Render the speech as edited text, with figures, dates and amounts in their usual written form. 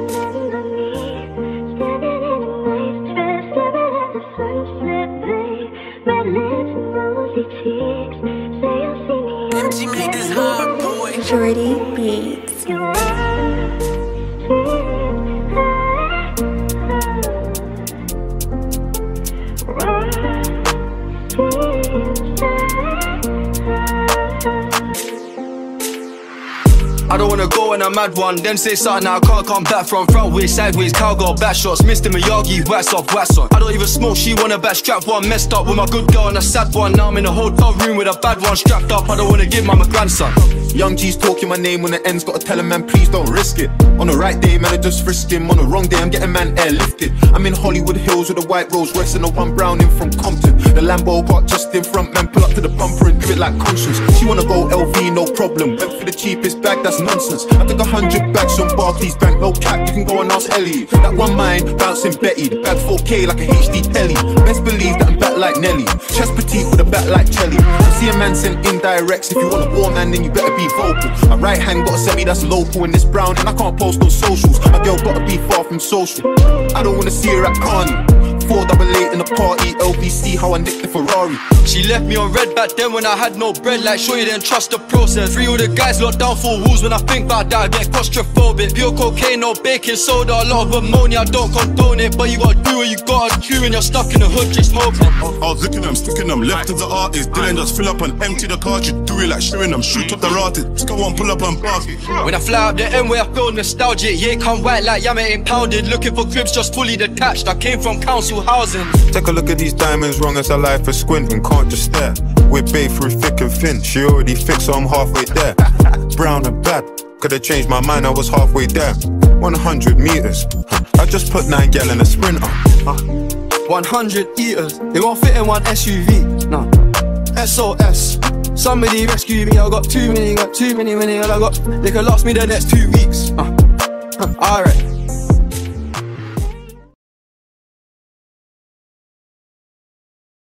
MG made this hard, boy. Jordy Beats. I don't wanna go on a mad one, then say something I can't come back from. Front way, sideways, cowgirl, back shots, Mr. Miyagi, wax off, wax on. I don't even smoke, she wanna back strap one. Messed up with my good girl and a sad one. Now I'm in a hotel room with a bad one strapped up. I don't wanna give mama grandson. Young G's talking my name when the end's gotta tell him, man, please don't risk it. On the right day, man, I just frisk him. On the wrong day, I'm getting man airlifted. I'm in Hollywood Hills with a white Rolls Royce and a one brown in from Compton. The Lambo parked just in front, man, pull up to the bumper and do it like conscience. She wanna go LV, no problem. Went for the cheapest bag, that's nonsense. I took 100 bags from Barclays Bank, no cap, you can go and ask Ellie. That one mine, bouncing Betty, the bag 4K like a HD telly. Best believe that I'm back like Nelly, chest petite with a back like Chelly. I see a man send indirects, if you want a war man then you better be vocal. My right hand got a semi that's local in this brown and I can't post on socials. My girl gotta be far from social, I don't wanna see her at Carney. 488 in the party, LBC, how I nicked the Ferrari. She left me on red back then when I had no bread. Like, sure you didn't trust the process. Free all the guys locked down for walls. When I think about that I get claustrophobic. Pure cocaine, no baking soda, a lot of ammonia, I don't condone it. But you gotta do what you gotta do when you're stuck in the hood just smoking. I was looking at them, sticking them, left as an artist. Dylan just fill up and empty the cartridge. Do it like shooting them, shoot up the rotted. Just go on, pull up and bark it. When I fly up the end where I feel nostalgic. Yeah, come white like yam ain't pounded. Looking for cribs just fully detached. I came from council housing. Take a look at these diamonds, wrong as a life for squinting, can't just stare. We're babe through thick and thin, she already fixed so I'm halfway there. Brown and bad, could've changed my mind, I was halfway there. 100 meters, I just put 9 gal in a sprinter. 100 eaters, they won't fit in one SUV. No, SOS, somebody rescue me. I got too many, and I got, they could last me the next 2 weeks. Alright.